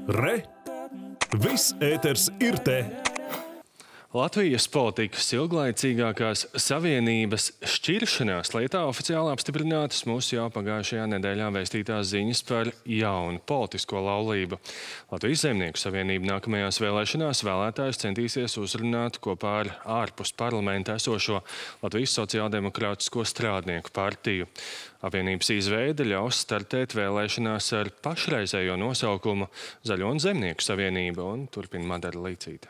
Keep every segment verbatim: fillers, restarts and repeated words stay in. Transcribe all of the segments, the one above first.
Re! Viss ēters ir te! Latvijas politikas ilglaicīgākās savienības šķiršanās lietā oficiāli apstiprinātas mūsu jau pagājušajā nedēļā vēstītās ziņas par jaunu politisko laulību. Latvijas Zemnieku savienība nākamajās vēlēšanās vēlētājus centīsies uzrunāt kopā ar ārpus parlamenta esošo Latvijas sociāldemokrātisko strādnieku partiju. Apvienības izveide ļaus startēt vēlēšanās ar pašreizējo nosaukumu Zaļo un Zemnieku savienība, un turpina Madara Līcīte.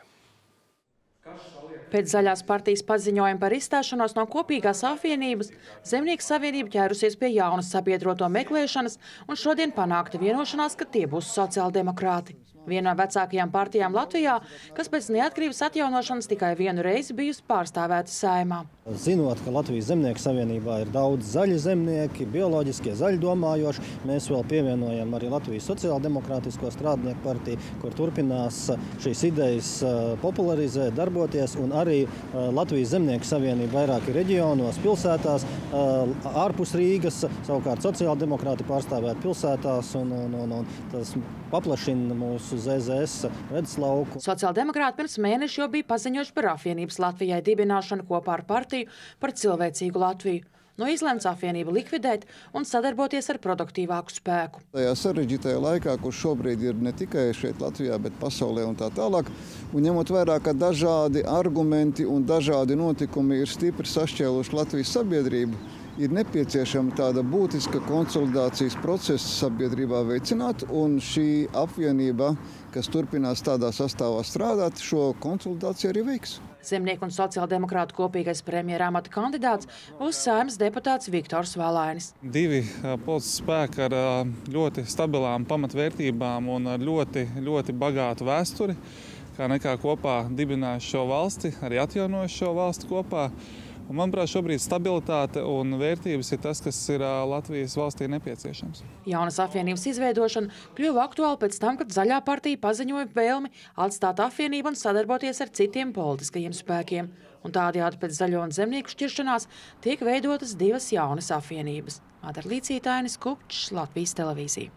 Pēc Zaļās partijas paziņojuma par izstāšanos no kopīgās apvienības, Zemnieku savienība ķērusies pie jaunas sabiedroto meklēšanas un šodien panākta vienošanās, ka tie būs sociāldemokrāti. Viena no vecākajām partijām Latvijā, kas pēc neatkarības atjaunošanas tikai vienu reizi bijusi pārstāvēta Saeimā. Zinot, ka Latvijas Zemnieku savienībā ir daudz zaļi zemnieki, bioloģiskie zaļi domājoši, mēs vēl pievienojam arī Latvijas sociāldemokrātisko strādnieku partiju, kur turpinās šīs idejas popularizēt, darboties, un arī Latvijas Zemnieku savienība vairāki reģionos, pilsētās, ārpus Rīgas, savukārt sociāldemokrāti pārstāvēt pilsētās, un, un, un, un tas paplašina mūsu Z Z S redzeslauku. Sociāldemokrāti pirms mēneša jau bija paziņojuši par apvienības Latvijai dibināšanu kopā ar partiju par cilvēcīgu Latviju. No izlemts apvienību likvidēt un sadarboties ar produktīvāku spēku. Tajā sarežģītajā laikā, kurš šobrīd ir ne tikai šeit Latvijā, bet pasaulē un tā tālāk, un ņemot vērā, ka dažādi argumenti un dažādi notikumi ir stipri sašķēluši Latvijas sabiedrību, ir nepieciešama tāda būtiska konsolidācijas procesa sabiedrībā veicināt, un šī apvienība, kas turpinās tādā sastāvā strādāt, šo konsolidāciju arī veiks. Zemnieku un sociāldemokrātu kopīgais premjera amata kandidāts būs Saeimas deputāts Viktors Valainis. Divi politiski spēki ar ļoti stabilām pamatvērtībām un ar ļoti, ļoti bagātu vēsturi, kā nekā kopā dibinājuši šo valsti, arī atjaunojuši šo valsti kopā. Un, manuprāt, šobrīd stabilitāte un vērtības ir tas, kas ir Latvijas valstī nepieciešams. Jaunas apvienības izveidošana kļuva aktuāla pēc tam, kad Zaļā partija paziņoja vēlmi atstāt apvienību un sadarboties ar citiem politiskajiem spēkiem. Un tādējādi pēc Zaļo un Zemnieku šķiršanās tiek veidotas divas jaunas apvienības. Madara Līcīte, Ainis Kupčs, Latvijas televīzija.